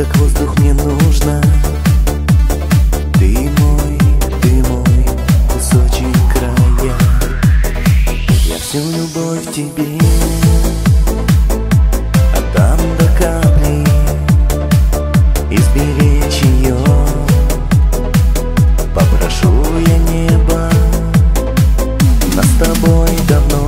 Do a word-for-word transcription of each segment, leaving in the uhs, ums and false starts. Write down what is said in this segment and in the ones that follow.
как воздух мне нужна. Ты мой, ты мой кусочек края. Я всю любовь тебе отдам до капли, изберечь ее попрошу я небо. Нас с тобой давно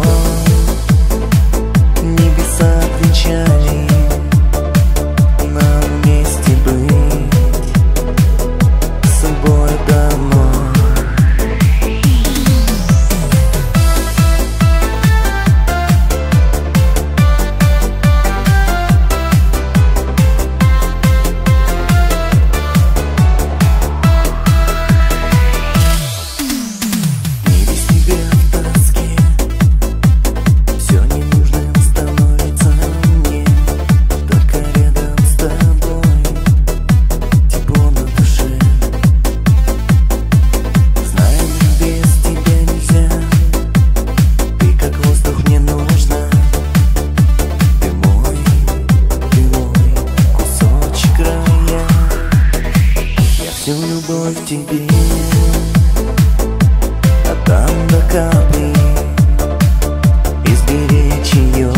небеса отвечали нам вместе быть с собой давно. Всю любовь тебе отдам до капли, изберечь ее